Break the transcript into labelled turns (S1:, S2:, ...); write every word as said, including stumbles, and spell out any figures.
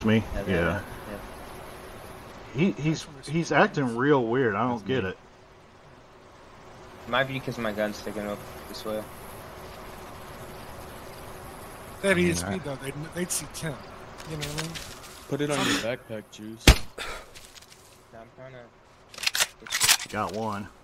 S1: Me?
S2: Yeah.
S1: Yeah.
S2: yeah.
S1: He he's he's acting real weird. I don't get it.
S2: It might be because my gun's sticking up this way.
S3: That E S P though, they'd, they'd see ten. You know what I mean?
S4: Put it on your backpack, Juice.
S2: Yeah, I'm trying to.
S1: Got one.